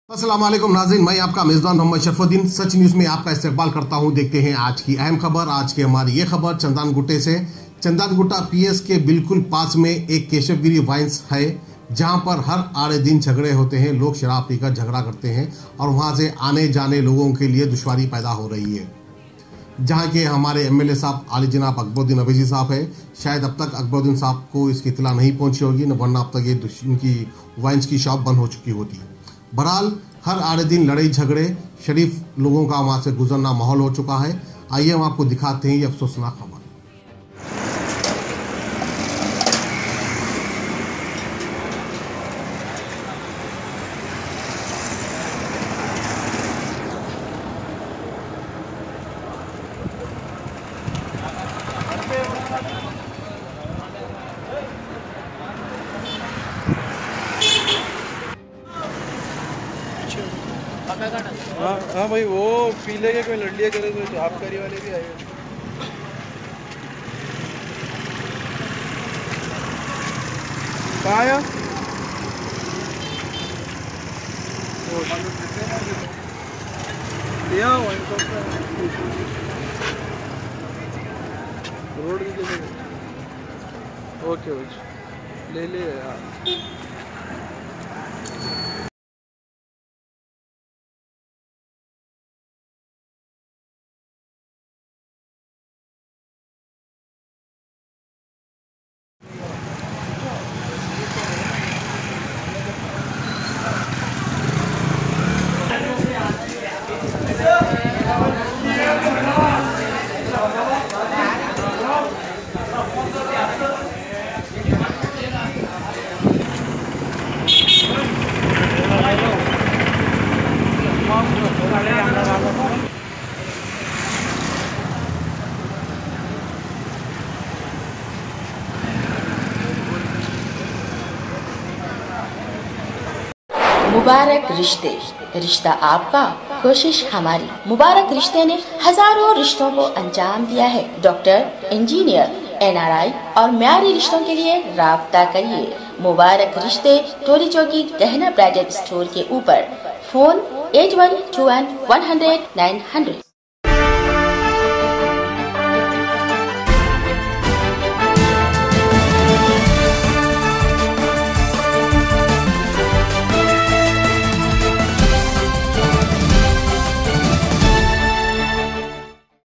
अस्सलाम वालेकुम नाज़रीन, मैं आपका मेज़बान मोहम्मद शरफुद्दीन सच न्यूज़ में आपका इस्तकबाल करता हूं। देखते हैं आज की अहम खबर। आज की हमारी ये खबर चंदन गुट्टे से। चंदन गुट्टा पीएस के बिल्कुल पास में एक केशवगिरी वाइन्स है, जहां पर हर आड़े दिन झगड़े होते हैं। लोग शराब पीकर झगड़ा करते हैं और वहां से आने जाने लोगों के लिए दुश्वारी पैदा हो रही है। जहां के हमारे एमएलए साहब आली जनाब अकबरुद्दीन अवैसी साहब है, शायद अब तक अकबरुद्दीन साहब को इसकी इत्तला नहीं पहुंची होगी, न वरना अब तक ये इनकी वाइन्स की शॉप बंद हो चुकी होती। बहरहाल हर आड़े दिन लड़ाई झगड़े, शरीफ लोगों का वहां से गुजरना माहौल हो चुका है। आइए हम आपको दिखाते हैं ये अफसोसनाक खबर। हाँ भाई, वो पीले के कोई लड़लियाँ करे तो आबकारी वाले भी आए। कहाँ आया? रोड ओके ले ले यार। मुबारक रिश्ते, रिश्ता आपका, कोशिश हमारी। मुबारक रिश्ते ने हजारों रिश्तों को अंजाम दिया है। डॉक्टर, इंजीनियर, एनआरआई और म्यारी रिश्तों के लिए राब्ता करिए। मुबारक रिश्ते, टोरी चौकी, गहना ब्राइडल स्टोर के ऊपर। फोन 8121 100 900।